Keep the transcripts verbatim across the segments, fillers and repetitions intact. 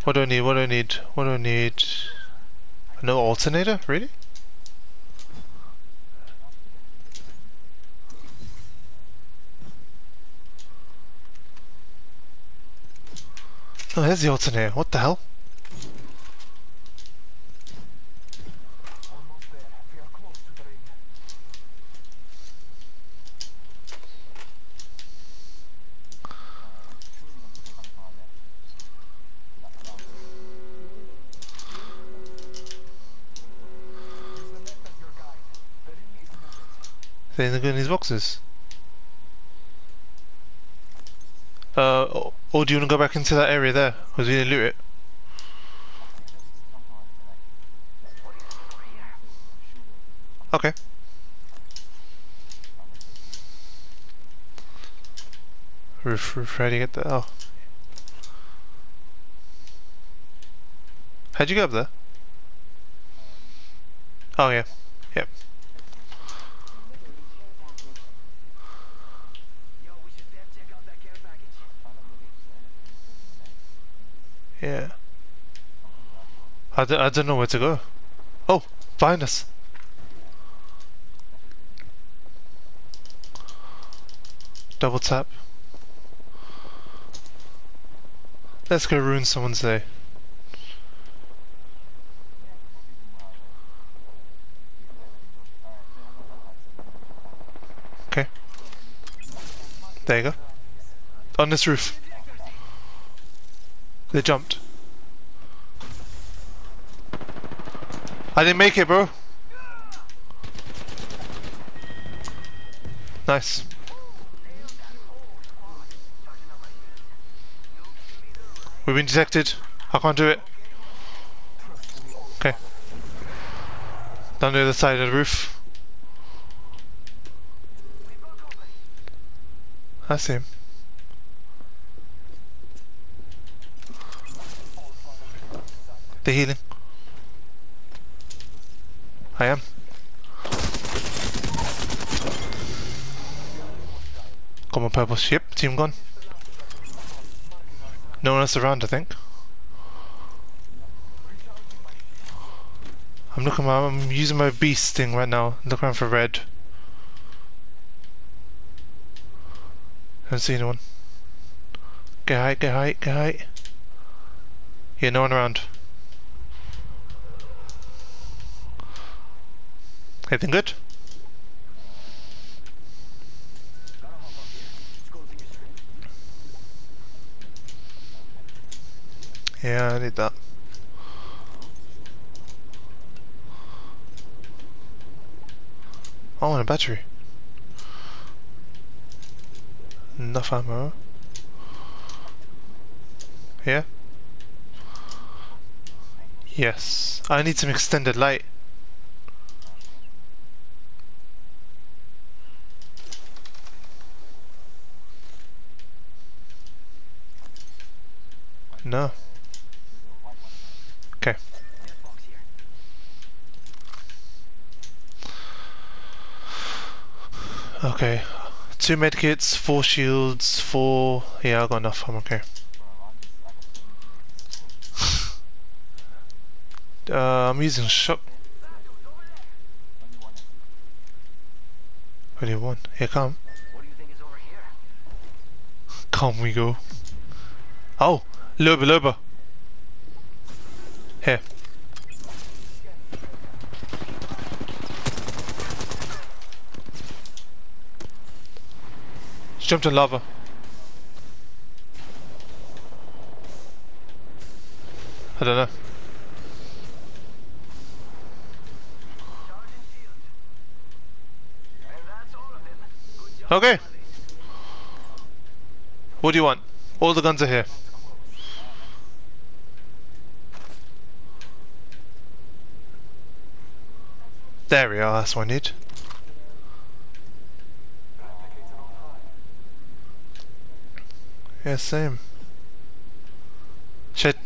What do I need? What do I need? What do I need? No alternator? Really? Oh, there's the alternator. What the hell? They're gonna go in these boxes. Uh, or, or do you want to go back into that area there? Because we didn't loot it. Okay. Roof, roof, ready to get there. Oh. How'd you get up there? Oh yeah. Yep. Yeah. I, d I don't know where to go. Oh, behind us. Double tap. Let's go ruin someone's day. Okay. There you go. On this roof. They jumped. I didn't make it, bro. Nice. We've been detected. I can't do it. Okay. Down the other side of the roof. I see him. They're healing. I am. Got my purple ship. Team gone. No one else around, I think. I'm looking. I'm using my beast thing right now. Looking around for red. Haven't seen anyone. Get height. Get height. Get height. Yeah, no one around. Anything good? Yeah, I need that. Oh, and a battery. Enough ammo. Yeah? Yes. I need some extended light. No. Okay. Okay. Two medkits, four shields, four... Yeah, I got enough, I'm okay. uh, I'm using shot... Only one. Here, come. Come we go. Oh! Loba, Loba. Here. She jumped in lava. I don't know. Okay. What do you want? All the guns are here. There we are, that's what I need. Yeah, same. Shit.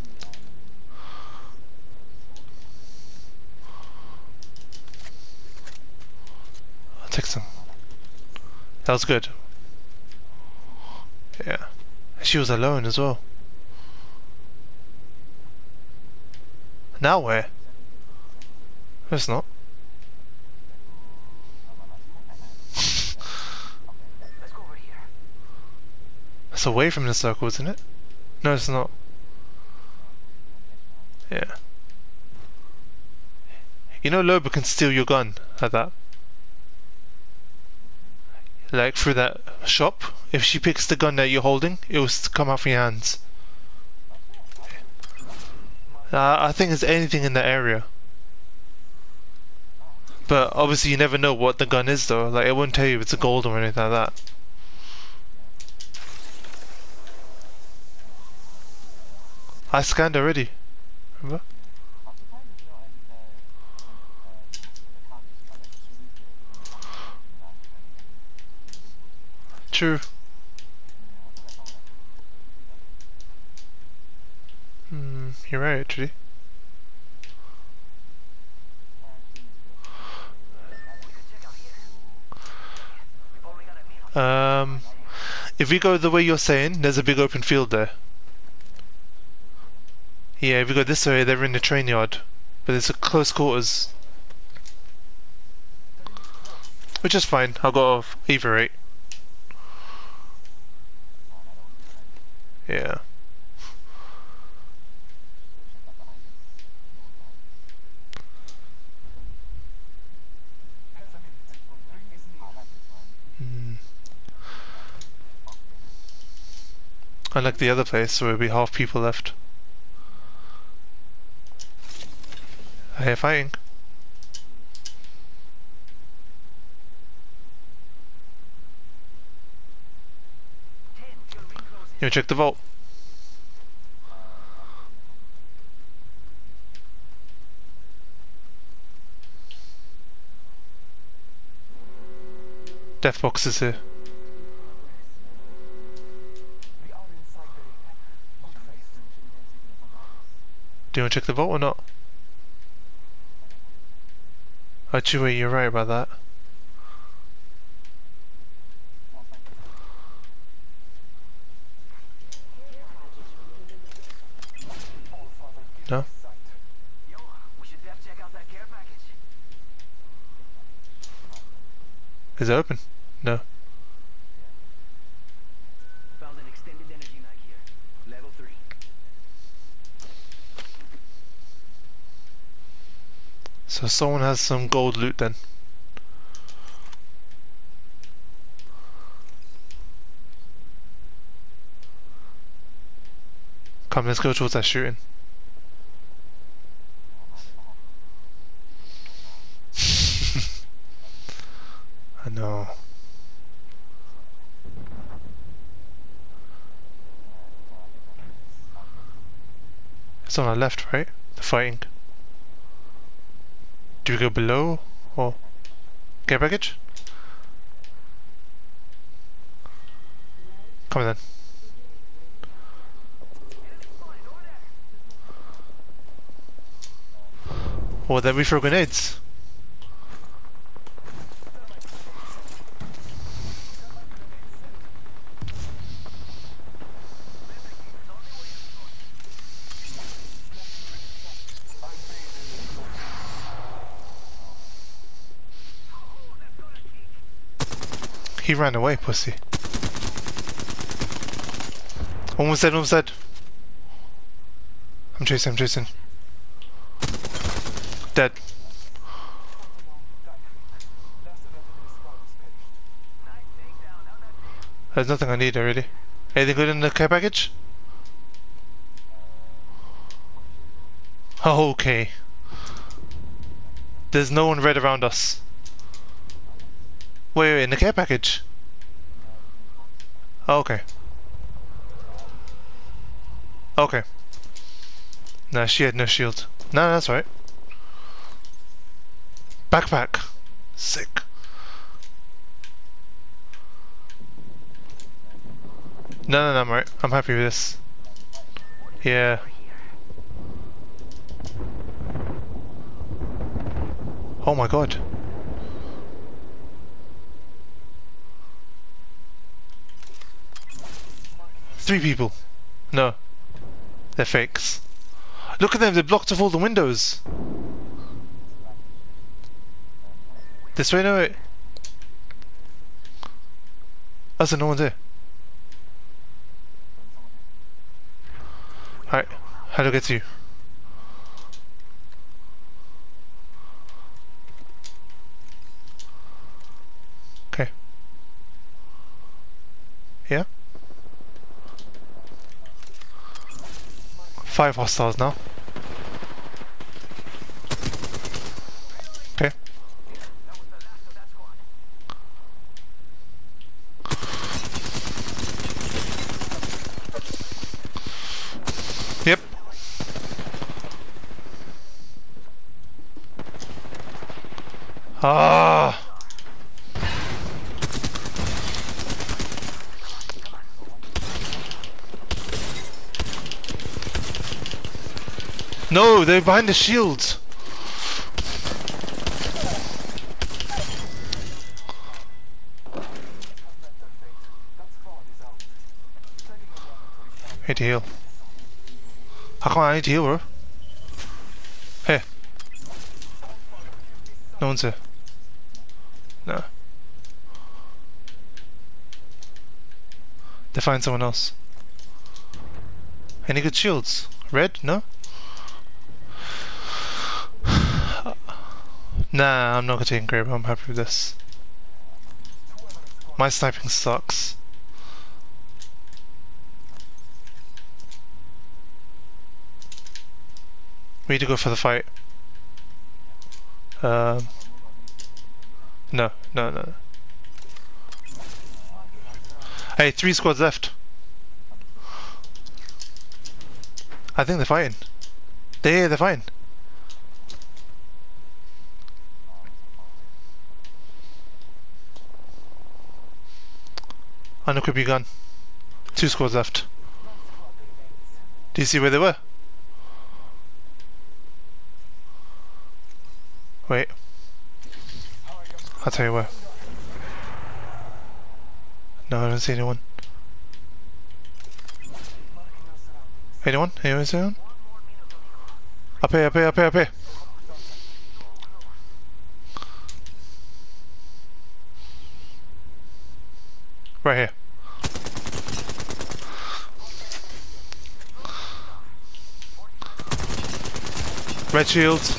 I'll take some. That was good. Yeah. She was alone as well. Now where? It's not. Let's go over here. It's away from the circle, isn't it? No, it's not. Yeah. You know Loba can steal your gun like that. Like through that shop. If she picks the gun that you're holding, it will come out from your hands. Uh, I think there's anything in that area. But obviously you never know what the gun is though. Like it won't tell you if it's a gold or anything like that. I scanned already. Remember? True. Hmm, you're right actually. Um, if we go the way you're saying, there's a big open field there. Yeah, if we go this way, they're in the train yard. But it's a close quarters. Which is fine, I'll go off either eight. Yeah. Mm. Unlike the other place where we half people left. I hear fighting. You check the vault. Death box is here. Do you want to check the vault or not? Actually, you're right about that. No? Yo, we should def check out that care package. Is it open? No. Found an extended energy mag here. Level three. So someone has some gold loot then. Come, let's go towards that shooting. I know. It's on our left, right? The fighting. Do we go below or care package? Come on then. Or then we throw grenades. He ran away, pussy. Almost dead, almost dead. I'm chasing, I'm chasing. Dead. There's nothing I need already. Anything good in the care package? Oh, okay. There's no one red around us. Wait, wait, in the care package? Oh, okay. Okay. Nah, she had no shield. No, that's right. Backpack. Sick. No, no, no, I'm right. I'm happy with this. Yeah. Oh my god. Three people. No. They're fakes. Look at them, they're blocked off all the windows. This way, no way. Oh, so no one's here. Alright, how do I get to you? Okay. Yeah? Five hostiles now. Okay. Yep. Ah. No, they're behind the shields. I need to heal. How come I need to heal, bro? Hey. No one's here. No. They find someone else. Any good shields? Red? No? Nah, I'm not gonna take grave. I'm happy with this. My sniping sucks. We need to go for the fight. Um, no, no, no. Hey, three squads left. I think they're fighting. They, they're fighting. Unequip your gun. Two squads left. Do you see where they were? Wait. I'll tell you where. No, I don't see anyone. Anyone? Anyone see anyone? Up here, up here, up here, up here. Right here. Red shields.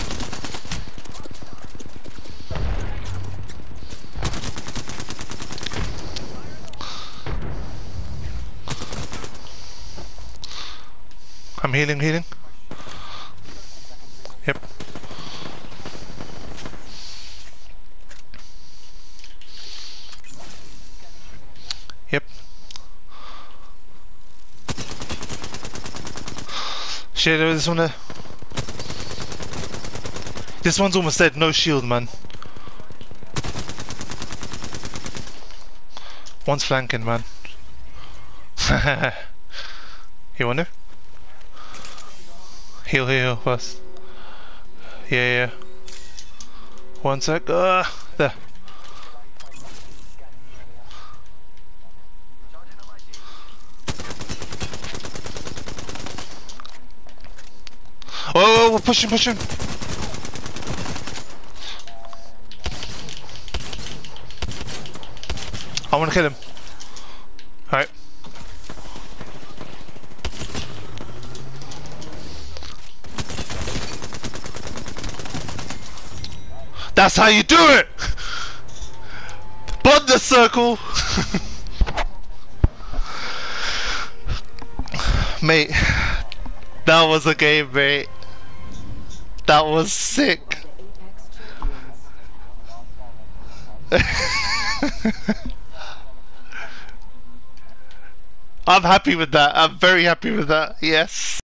I'm healing, healing. Yep. Yep. Shit, there was this one there. This one's almost dead, no shield, man. One's flanking, man. You wonder? Heal, heal, heal first. Yeah, yeah. One sec. Uh, there. Oh, we're pushing, pushing. I want to kill him. Alright. That's how you do it! Bond the circle! Mate, that was a game, mate. That was sick. I'm happy with that. I'm very happy with that. Yes.